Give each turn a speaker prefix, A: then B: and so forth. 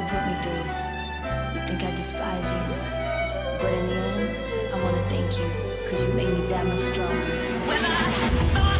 A: put me through. You think I despise you, but in the end, I wanna thank you, cause you made me that much stronger. When I thought